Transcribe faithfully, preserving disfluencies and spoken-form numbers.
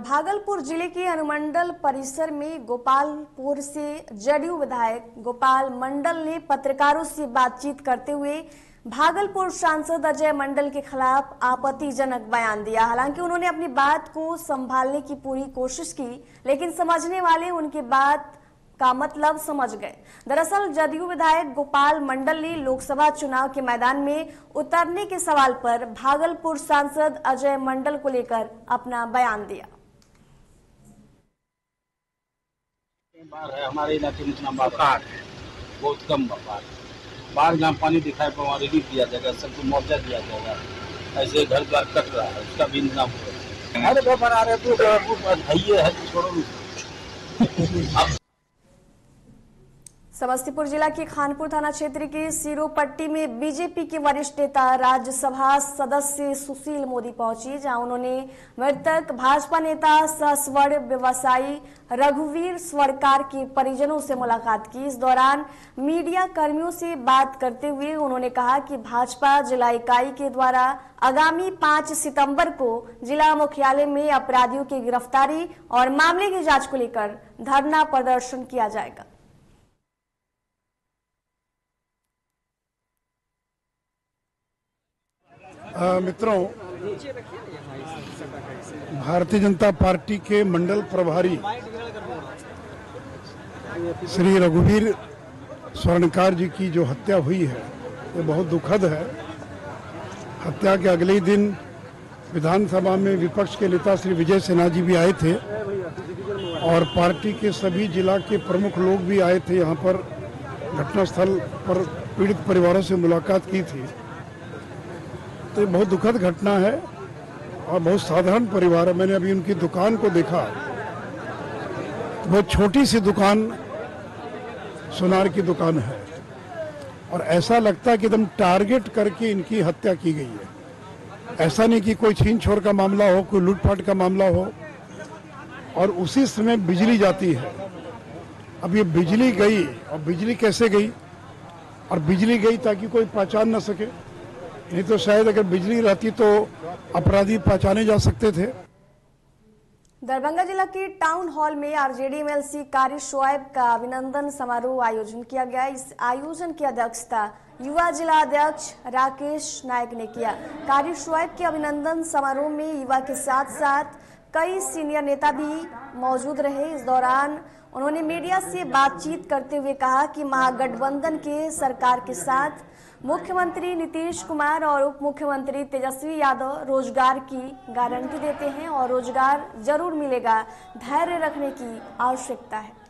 भागलपुर जिले के अनुमंडल परिसर में गोपालपुर से जदयू विधायक गोपाल मंडल ने पत्रकारों से बातचीत करते हुए भागलपुर सांसद अजय मंडल के खिलाफ आपत्तिजनक बयान दिया। हालांकि उन्होंने अपनी बात को संभालने की पूरी कोशिश की, लेकिन समझने वाले उनकी बात का मतलब समझ गए। दरअसल जदयू विधायक गोपाल मंडल ने लोकसभा चुनाव के मैदान में उतरने के सवाल पर भागलपुर सांसद अजय मंडल को लेकर अपना बयान दिया। बाढ़ है हमारे इलाके में, इतना बाढ़ है, बहुत कम बाढ़ है। बाढ़ जहाँ पानी दिखाई पर वहाँ रिलीफ दिया जाएगा, सबको मुआवजा दिया जाएगा। ऐसे घर द्वार कट रहा है, उसका भी इंतजाम हो अरे घर बना रहे तो है छोड़ो। समस्तीपुर जिला के खानपुर थाना क्षेत्र के सिरोपट्टी में बीजेपी के वरिष्ठ नेता राज्यसभा सदस्य सुशील मोदी पहुंची, जहां उन्होंने मृतक भाजपा नेता सह स्वर्ण व्यवसायी रघुवीर स्वर्णकार के परिजनों से मुलाकात की। इस दौरान मीडिया कर्मियों से बात करते हुए उन्होंने कहा कि भाजपा जिला इकाई के द्वारा आगामी पाँच सितंबर को जिला मुख्यालय में अपराधियों की गिरफ्तारी और मामले की जांच को लेकर धरना प्रदर्शन किया जाएगा। मित्रों, भारतीय जनता पार्टी के मंडल प्रभारी श्री रघुवीर स्वर्णकार जी की जो हत्या हुई है ये बहुत दुखद है। हत्या के अगले ही दिन विधानसभा में विपक्ष के नेता श्री विजय सिन्हा जी भी आए थे और पार्टी के सभी जिला के प्रमुख लोग भी आए थे। यहाँ पर घटनास्थल पर पीड़ित परिवारों से मुलाकात की थी। तो ये बहुत दुखद घटना है और बहुत साधारण परिवार है। मैंने अभी उनकी दुकान को देखा, तो बहुत छोटी सी दुकान, सुनार की दुकान है और ऐसा लगता है कि एकदम टारगेट करके इनकी हत्या की गई है। ऐसा नहीं कि कोई छीन छोड़ का मामला हो, कोई लूटपाट का मामला हो। और उसी समय बिजली जाती है। अब ये बिजली गई और बिजली कैसे गई, और बिजली गई ताकि कोई पहचान न सके, नहीं तो शायद अगर बिजली रहती तो अपराधी पहचाने जा सकते थे। दरभंगा जिला के टाउन हॉल में आरजेडी एमएलसी कारी शोएब का अभिनंदन समारोह आयोजन किया गया। इस आयोजन की अध्यक्षता युवा जिला अध्यक्ष राकेश नायक ने किया। कारी शोएब के अभिनंदन समारोह में युवा के साथ साथ कई सीनियर नेता भी मौजूद रहे। इस दौरान उन्होंने मीडिया से बातचीत करते हुए कहा कि महागठबंधन के सरकार के साथ मुख्यमंत्री नीतीश कुमार और उप मुख्यमंत्री तेजस्वी यादव रोजगार की गारंटी देते हैं और रोजगार जरूर मिलेगा। धैर्य रखने की आवश्यकता है।